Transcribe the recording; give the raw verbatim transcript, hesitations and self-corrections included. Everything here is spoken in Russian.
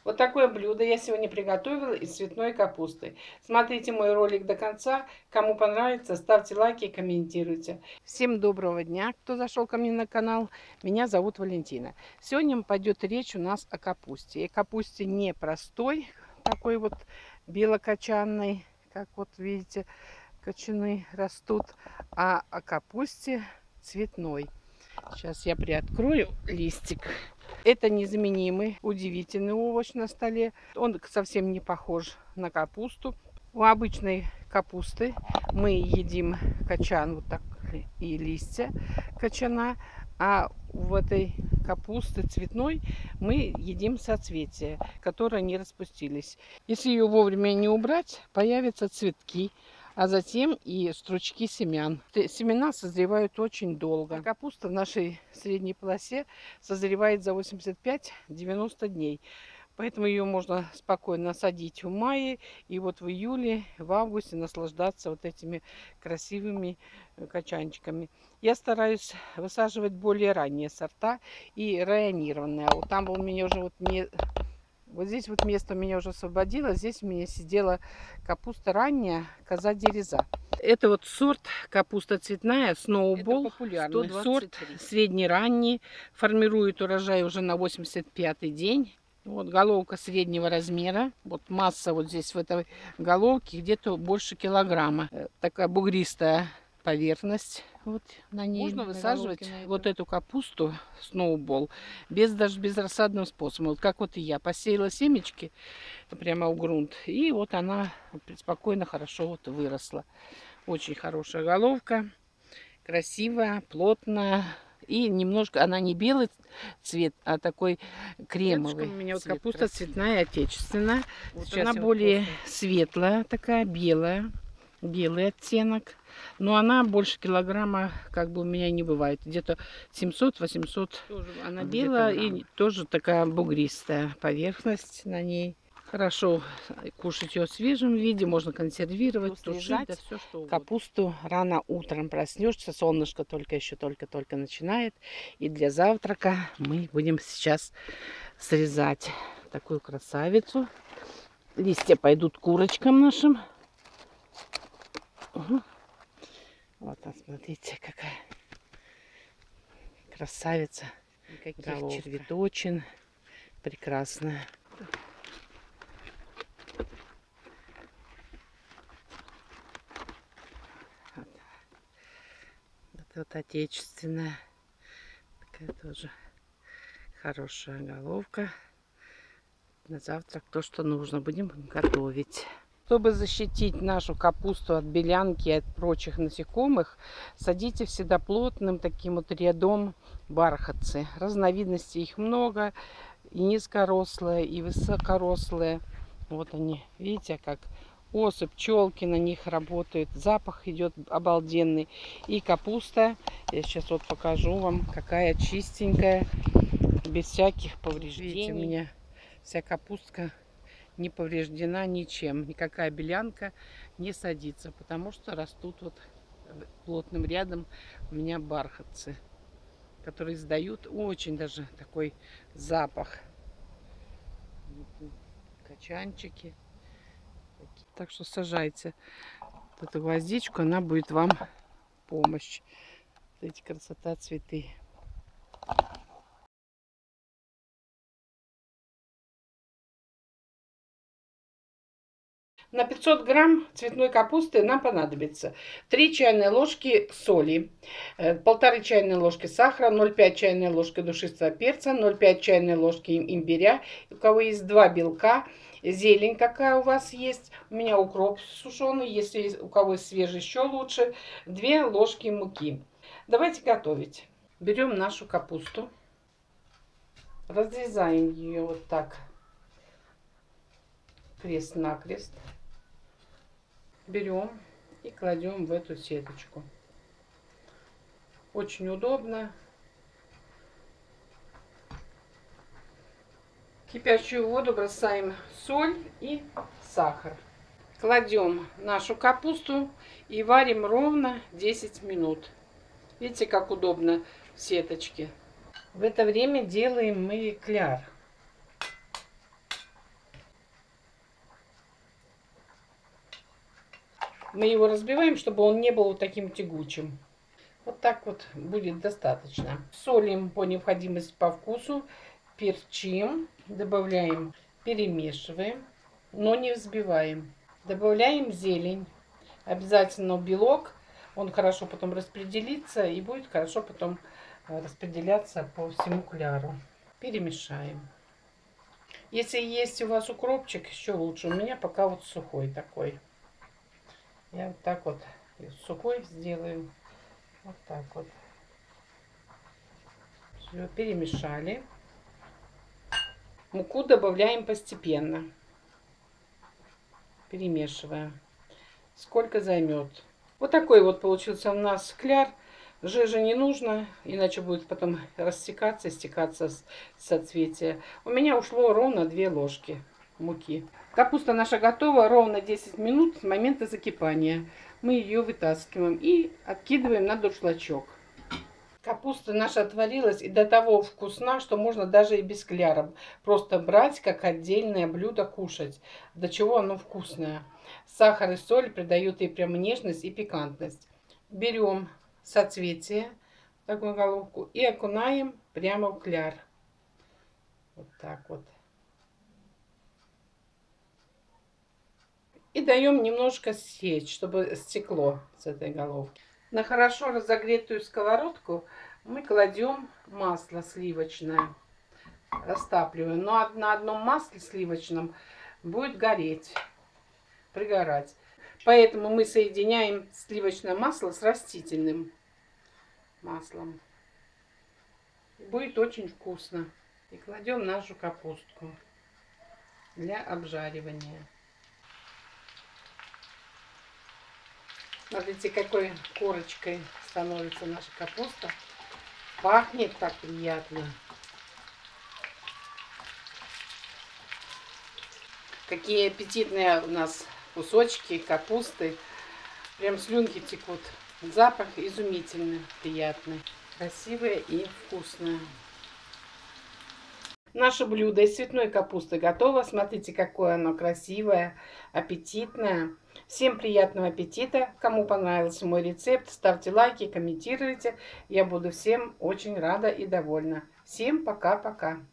Вот такое блюдо я сегодня приготовила из цветной капусты. Смотрите мой ролик до конца. Кому понравится, ставьте лайки и комментируйте. Всем доброго дня, кто зашел ко мне на канал. Меня зовут Валентина. Сегодня пойдет речь у нас о капусте. И капусте не простой, такой вот белокочанной, как вот видите, кочаны растут, а о капусте цветной. Сейчас я приоткрою листик. Это незаменимый, удивительный овощ на столе. Он совсем не похож на капусту. У обычной капусты мы едим качан, вот так, и листья качана. А в этой капусты цветной мы едим соцветия, которые не распустились. Если ее вовремя не убрать, появятся цветки, а затем и стручки семян. Семена созревают очень долго. А капуста в нашей средней полосе созревает за восемьдесят пять — девяносто дней. Поэтому ее можно спокойно садить в мае и вот в июле, в августе наслаждаться вот этими красивыми качанчиками. Я стараюсь высаживать более ранние сорта и районированные. Вот там у меня уже вот не... Вот здесь вот место у меня уже освободилось. Здесь у меня сидела капуста ранняя, коза дереза. Это вот сорт капуста цветная, Сноубол. Популярный сорт, средний-ранний. Формирует урожай уже на восемьдесят пятый день. Вот головка среднего размера. Вот масса вот здесь в этой головке где-то больше килограмма. Такая бугристая поверхность. Вот на ней можно высаживать вот эту капусту Сноубол без даже безрассадным способом. Вот как вот и я посеяла семечки прямо в грунт, и вот она спокойно хорошо вот выросла. Очень хорошая головка, красивая, плотная. И немножко, она не белый цвет, а такой кремовый. У меня вот капуста цветная, отечественная. Вот она более светлая, такая белая, белый оттенок. Но она больше килограмма как бы у меня не бывает. Где-то семьсот-восемьсот. Она белая и тоже такая бугристая поверхность на ней. Хорошо кушать ее в свежем виде, можно консервировать, тушить, да, все что угодно. Капусту рано утром проснешься, солнышко только еще только-только начинает. И для завтрака мы будем сейчас срезать такую красавицу. Листья пойдут курочкам нашим. Угу. Вот, смотрите, какая красавица. Никаких червяточин. Прекрасная. Вот. Это вот отечественная. Такая тоже хорошая головка. На завтрак то, что нужно. Будем готовить. Чтобы защитить нашу капусту от белянки и от прочих насекомых, садите всегда плотным таким вот рядом бархатцы. Разновидностей их много, и низкорослые, и высокорослые. Вот они, видите, как осы, пчелки на них работают. Запах идет обалденный. И капуста, я сейчас вот покажу вам, какая чистенькая, без всяких повреждений. Видите, у меня вся капустка не повреждена ничем, никакая белянка не садится, потому что растут вот плотным рядом у меня бархатцы, которые издают очень даже такой запах. Качанчики. Так что сажайте вот эту гвоздичку, она будет вам помощь. Вот эти красота цветы. На пятьсот грамм цветной капусты нам понадобится три чайные ложки соли, полторы чайные ложки сахара, ноль целых пять чайной ложки душистого перца, ноль целых пять чайной ложки имбиря. У кого есть два белка, зелень какая у вас есть, у меня укроп сушеный, если у кого есть свежий, еще лучше, две ложки муки. Давайте готовить. Берем нашу капусту, разрезаем ее вот так крест-накрест. Берем и кладем в эту сеточку. Очень удобно. В кипящую воду бросаем соль и сахар. Кладем нашу капусту и варим ровно десять минут. Видите, как удобно в сеточке. В это время делаем мы кляр. Мы его разбиваем, чтобы он не был вот таким тягучим. Вот так вот будет достаточно. Солим по необходимости по вкусу, перчим, добавляем, перемешиваем, но не взбиваем. Добавляем зелень. Обязательно белок, он хорошо потом распределится и будет хорошо потом распределяться по всему кляру. Перемешаем. Если есть у вас укропчик, еще лучше. У меня пока вот сухой такой. Я вот так вот сухой сделаю. Вот так вот. Все, перемешали. Муку добавляем постепенно. Перемешиваем. Сколько займет. Вот такой вот получился у нас кляр. Жижи не нужно, иначе будет потом растекаться, стекаться с соцветия. У меня ушло ровно две ложки муки. Капуста наша готова ровно десять минут с момента закипания. Мы ее вытаскиваем и откидываем на дуршлачок. Капуста наша отварилась и до того вкусна, что можно даже и без кляра. Просто брать как отдельное блюдо кушать. До чего оно вкусное. Сахар и соль придают ей прям нежность и пикантность. Берем соцветие, такую головку, и окунаем прямо в кляр. Вот так вот. И даем немножко сечь, чтобы стекло с этой головки. На хорошо разогретую сковородку мы кладем масло сливочное. Растапливаем. Но на одном масле сливочном будет гореть, пригорать. Поэтому мы соединяем сливочное масло с растительным маслом. Будет очень вкусно. И кладем нашу капустку для обжаривания. Смотрите, какой корочкой становится наша капуста. Пахнет так приятно. Какие аппетитные у нас кусочки капусты. Прям слюнки текут. Запах изумительный, приятный. Красивое и вкусное. Наше блюдо из цветной капусты готово. Смотрите, какое оно красивое, аппетитное. Всем приятного аппетита. Кому понравился мой рецепт, ставьте лайки, комментируйте. Я буду всем очень рада и довольна. Всем пока-пока.